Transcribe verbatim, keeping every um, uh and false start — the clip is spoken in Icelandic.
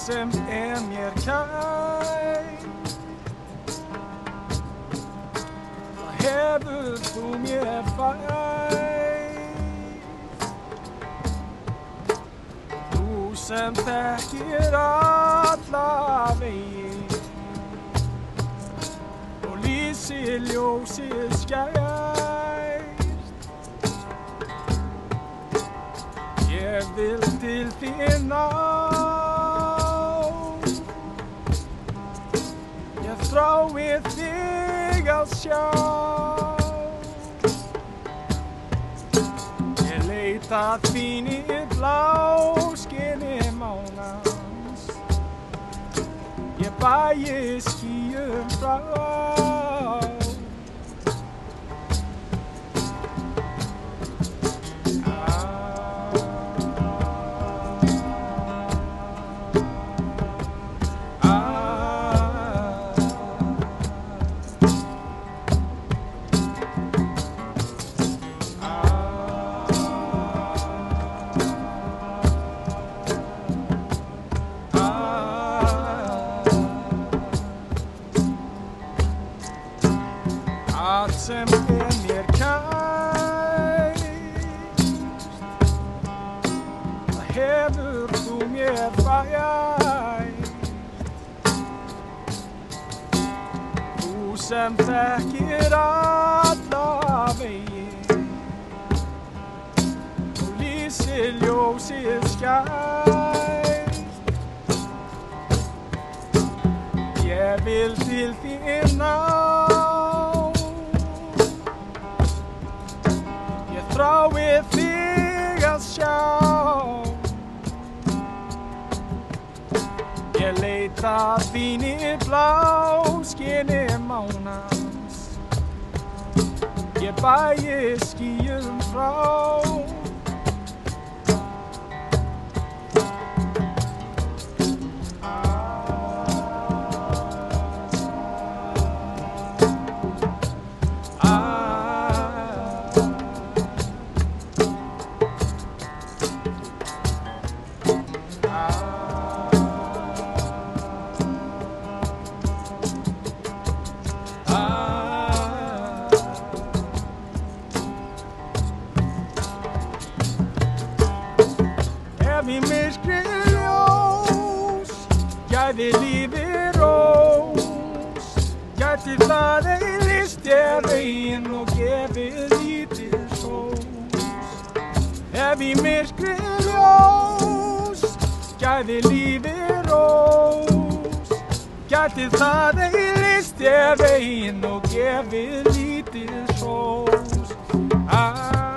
sem mér kært, það hefur þú mér fært. Þú sem þekkir alla vegi og lýsi ljósið skært. Ég vil til þín ná, ég þrái þig að sjá. Ég leita þín í bláskinni mánans, ég bægi skýjum frá. Allt sem mér kært, það hefur þú mér fært. Þú sem þekkir alla vegi og lýsi ljósið skært. Ég vil til þín ná, þrái þig að sjá. Ég leita þín í bláskinni mánans, ég bægi skýjum frá. Ef í myrkri ljós gæfi lífi rós, gæti það ei lýst þér veginn og gefið lítið sós. Ef í myrkri ljós gæfi lífi rós, gæti það ei lýst þér veginn og gefið lítið sós. Ah.